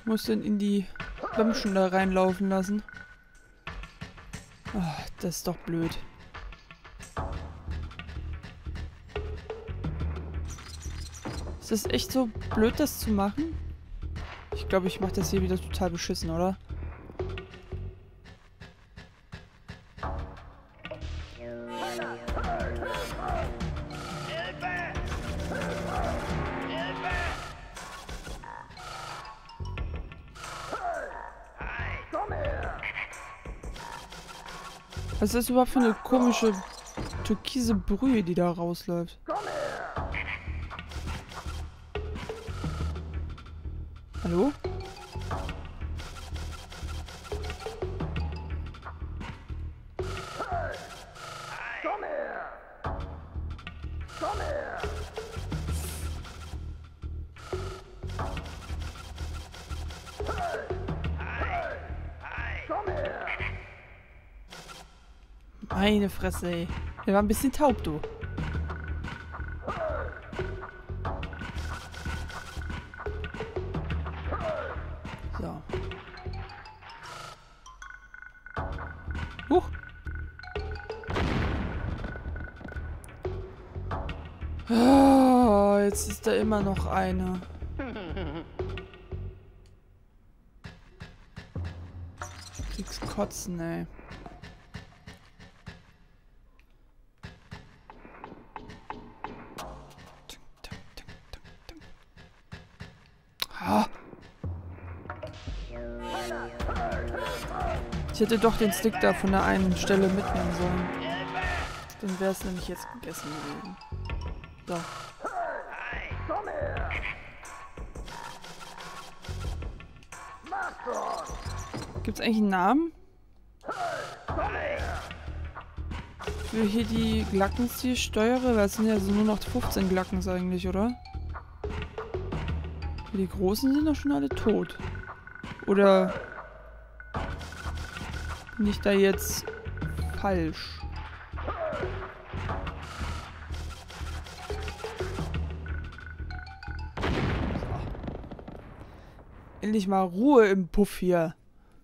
Ich muss den in die Bämmchen da reinlaufen lassen. Oh, das ist doch blöd. Ist das echt so blöd, das zu machen? Ich glaube, ich mache das hier wieder total beschissen, oder? Was ist das überhaupt für eine komische türkise Brühe, die da rausläuft? Hallo? Meine Fresse, ey. Der war ein bisschen taub, du. So. Huch. Oh, jetzt ist da immer noch eine. Kriegst Kotzen, ey. Ich hätte doch den Stick da von der einen Stelle mitnehmen sollen. Dann wäre es nämlich jetzt gegessen gewesen. So. Gibt es eigentlich einen Namen? Für hier die Glackens, die ich steuere? Weil es sind ja so nur noch 15 Glackens eigentlich, oder? Die Großen sind doch schon alle tot. Oder bin ich da jetzt falsch? So. Endlich mal Ruhe im Puff hier.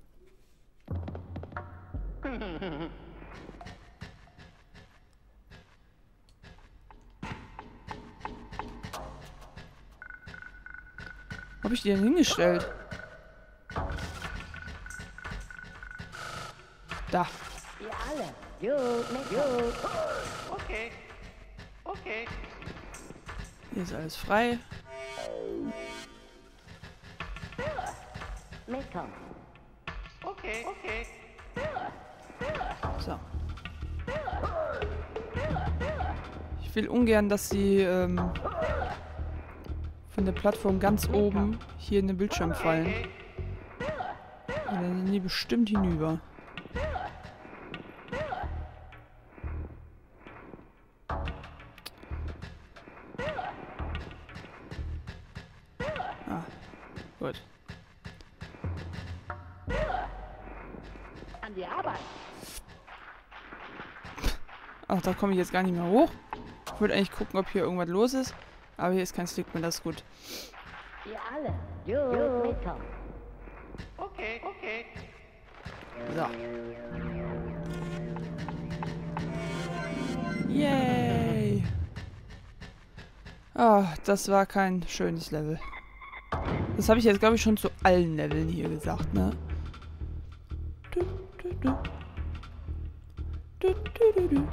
Wo hab ich die denn hingestellt? Da. Ihr alle. Okay. Okay. Hier ist alles frei. Mitkommen. Okay. Okay. So. Ich will ungern, dass sie von der Plattform ganz oben hier in den Bildschirm fallen. Und dann sind die bestimmt hinüber. Ah, gut. An die Arbeit. Ach, da komme ich jetzt gar nicht mehr hoch. Ich wollte eigentlich gucken, ob hier irgendwas los ist. Aber hier ist kein Stick mehr, das ist gut. Ihr alle. Mitkommen. Okay. Okay. So. Yay! Ah, das war kein schönes Level. Das habe ich jetzt, glaube ich, schon zu allen Leveln hier gesagt, ne? Du, du, du. Du, du, du, du.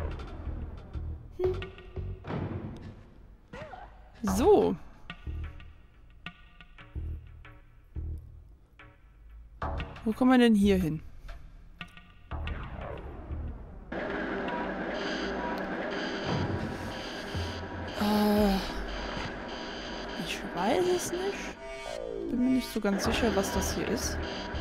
So. Wo kommen wir denn hier hin? Ich weiß es nicht. Bin mir nicht so ganz sicher, was das hier ist.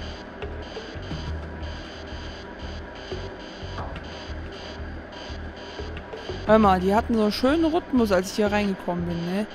Hör mal, die hatten so einen schönen Rhythmus, als ich hier reingekommen bin, ne?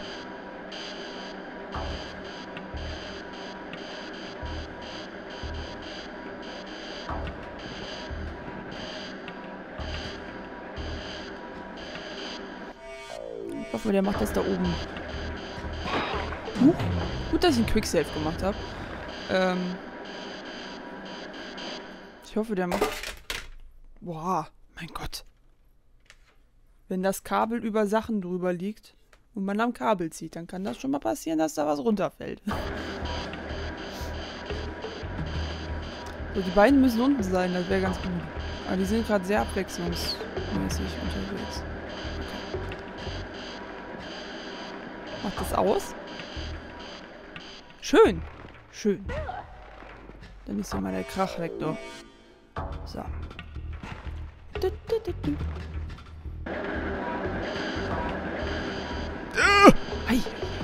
Ich hoffe, der macht das da oben. Gut, dass ich einen Quicksave gemacht habe. Ich hoffe, der macht... Boah, mein Gott. Wenn das Kabel über Sachen drüber liegt und man am Kabel zieht, dann kann das schon mal passieren, dass da was runterfällt. So, die beiden müssen unten sein, das wäre ganz gut. Aber die sind gerade sehr abwechslungsmäßig unterwegs. Okay. Macht das aus? Schön. Schön. Dann ist hier mal der Krach weg, doch. So. Ei.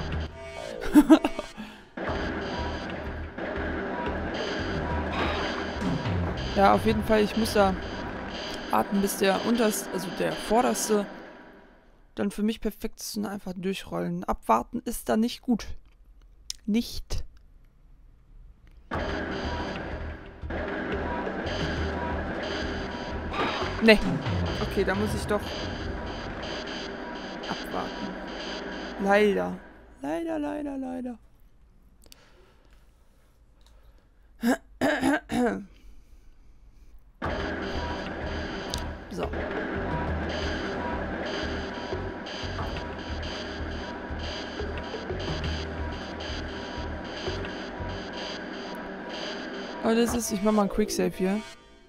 Ja, auf jeden Fall, ich muss da warten, bis der unterste, also der vorderste, dann für mich perfekt ist und einfach durchrollen. Abwarten ist da nicht gut. Nicht. Nee. Okay, da muss ich doch abwarten. Leider. Leider, leider, leider. So. Aber das ist, ich mach mal ein Quicksave hier.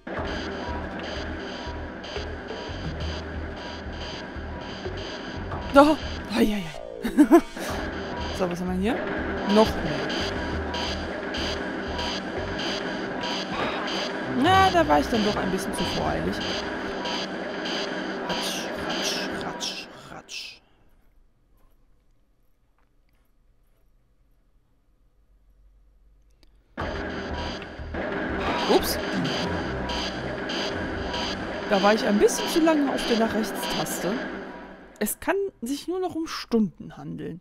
Oh, ai. So, was haben wir hier? Noch mehr. Na, da war ich dann doch ein bisschen zu voreilig. Ratsch, ratsch, ratsch, ratsch. Ups. Da war ich ein bisschen zu lange auf der nach rechts Taste. Es kann sich nur noch um Stunden handeln.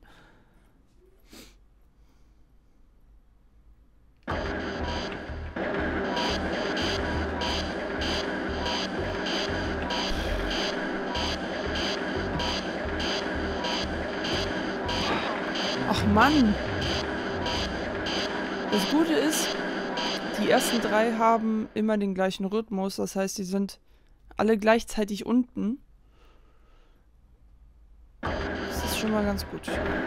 Ach Mann. Das Gute ist, die ersten 3 haben immer den gleichen Rhythmus. Das heißt, die sind alle gleichzeitig unten. Das ist schon mal ganz gut.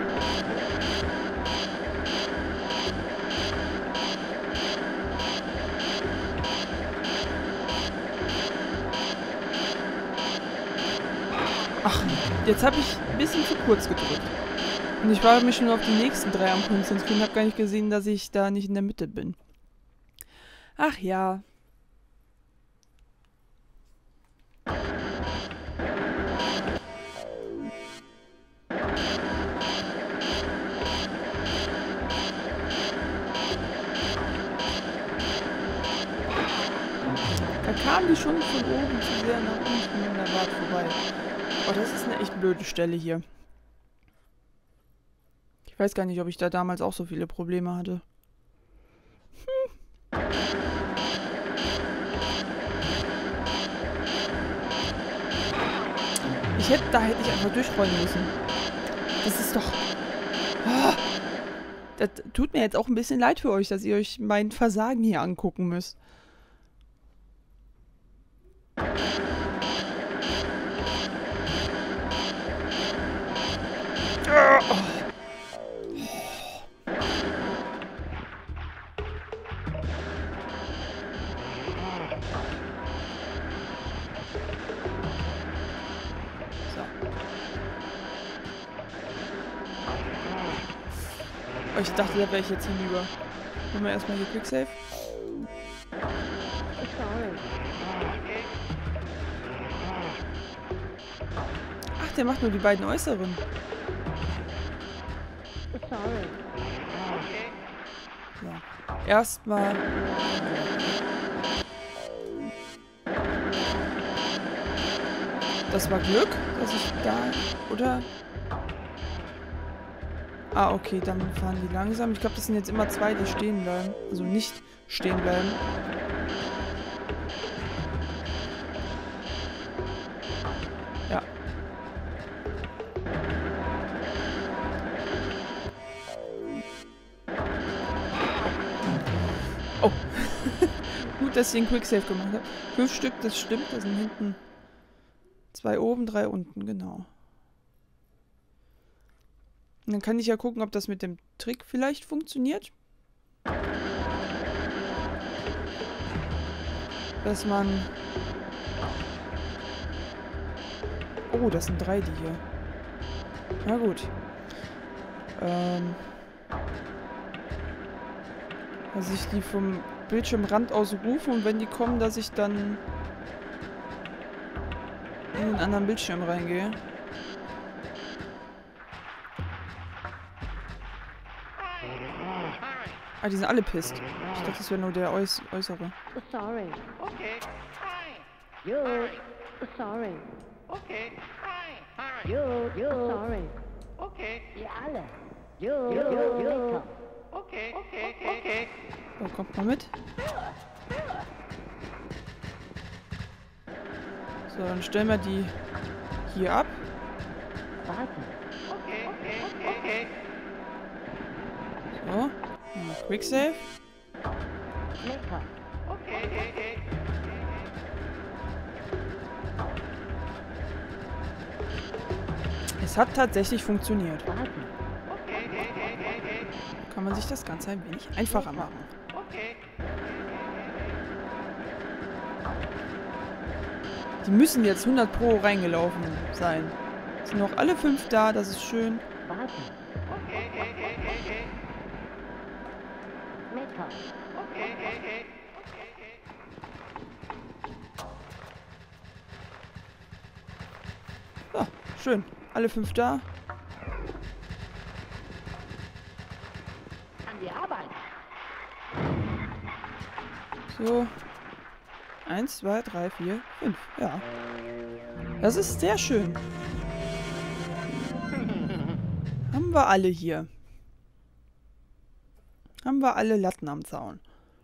Ach, jetzt habe ich ein bisschen zu kurz gedrückt. Und ich war mich schon auf die nächsten 3 am konzentrieren, habe gar nicht gesehen, dass ich da nicht in der Mitte bin. Ach ja. Da kamen die schon von oben zu sehr nach unten und da war es vorbei. Oh, das ist eine echt blöde Stelle hier. Ich weiß gar nicht, ob ich da damals auch so viele Probleme hatte. Da hätte ich einfach durchrollen müssen. Das ist doch... Oh, das tut mir jetzt auch ein bisschen leid für euch, dass ihr euch mein Versagen hier angucken müsst. Oh. Ich dachte, da wäre ich jetzt hinüber. Machen wir erstmal hier Quicksave. Ach, der macht nur die beiden äußeren. So. Erstmal. Das war Glück, dass ich da. Oder? Ah, okay, dann fahren die langsam. Ich glaube, das sind jetzt immer 2, die stehen bleiben. Also nicht stehen bleiben. Ja. gut, dass ich den Quicksave gemacht habe. 5 Stück, das stimmt. Da sind hinten 2 oben, 3 unten, genau. Und dann kann ich ja gucken, ob das mit dem Trick vielleicht funktioniert. Dass man... Oh, das sind 3, die hier. Na gut. Dass ich die vom Bildschirmrand aus rufe und wenn die kommen, dass ich dann in den anderen Bildschirm reingehe. Ah, die sind alle pisst. Ich dachte, das wäre nur der Äußere. Sorry. Okay. Hi. You. Sorry. Okay. Hi. Hi. You. Sorry. Okay. Ihr alle. You. Mitkommen. Okay. Okay. Okay. So, kommt mal mit. So, dann stellen wir die hier ab. Warte. Okay. Okay. Okay. So. Quicksave. Mitkommen. Okay. Okay. Es hat tatsächlich funktioniert. Warte. Okay. Okay. Kann man sich das Ganze ein wenig einfacher machen. Okay. Die müssen jetzt 100 Pro reingelaufen sein. Sind noch alle 5 da, das ist schön. Warte. Okay. Okay. Mitkommen. Okay. So, schön. Alle 5 da. An die Arbeit. So. 1, 2, 3, 4, 5. Ja. Das ist sehr schön. Haben wir alle hier. Haben wir alle Latten am Zaun.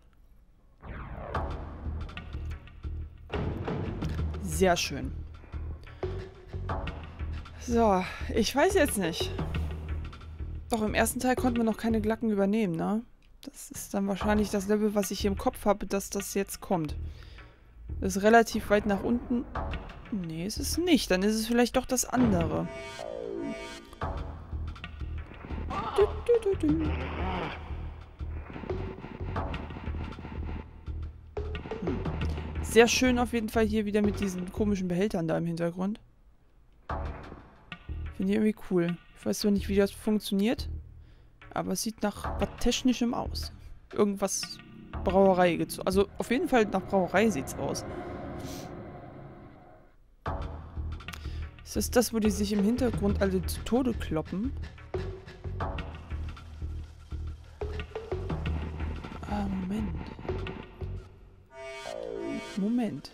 Sehr schön. So, ich weiß jetzt nicht. Doch, im ersten Teil konnten wir noch keine Glacken übernehmen, ne? Das ist dann wahrscheinlich das Level, was ich hier im Kopf habe, dass das jetzt kommt. Das ist relativ weit nach unten. Nee, ist es nicht. Dann ist es vielleicht doch das andere. Sehr schön auf jeden Fall hier wieder mit diesen komischen Behältern da im Hintergrund. Finde ich irgendwie cool. Ich weiß zwar nicht, wie das funktioniert, aber es sieht nach was Technischem aus. Irgendwas Brauerei gezogen. Also auf jeden Fall nach Brauerei sieht's aus. Ist das das, wo die sich im Hintergrund alle zu Tode kloppen? Ah, Moment. Moment.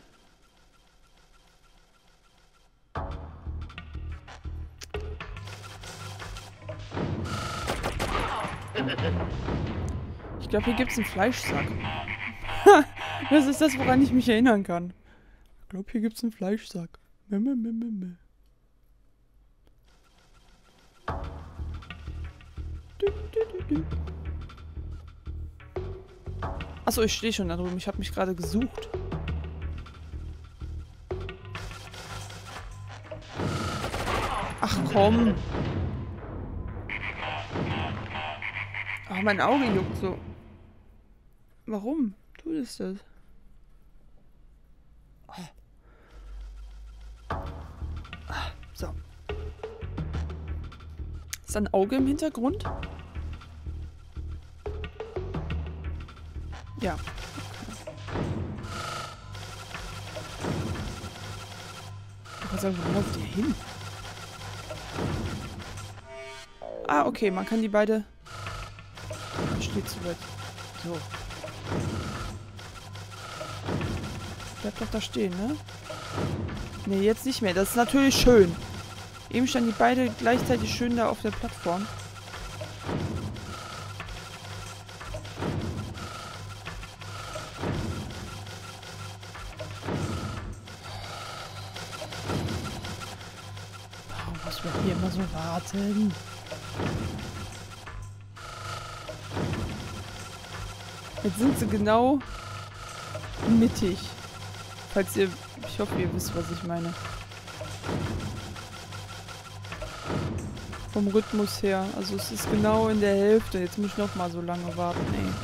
Ich glaube, hier gibt es einen Fleischsack. Das ist das, woran ich mich erinnern kann. Ich glaube, hier gibt es einen Fleischsack. Achso, ich stehe schon da drüben. Ich habe mich gerade gesucht. Ach komm. Ach, mein Auge juckt so. Warum tut es das? Oh. So. Ist da ein Auge im Hintergrund? Ja. Ich kann sagen, wo läuft ihr hin? Ah, okay, man kann die beide... Steht zu weit. So. Bleibt doch da stehen, ne? Ne, jetzt nicht mehr. Das ist natürlich schön. Eben standen die beide gleichzeitig schön da auf der Plattform. Warum muss man hier immer so warten? Jetzt sind sie genau mittig. Falls ihr... Ich hoffe, ihr wisst, was ich meine. Vom Rhythmus her. Also es ist genau in der Hälfte. Jetzt muss ich noch mal so lange warten, ey.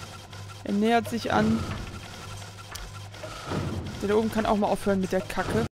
Er nähert sich an. Der da oben kann auch mal aufhören mit der Kacke.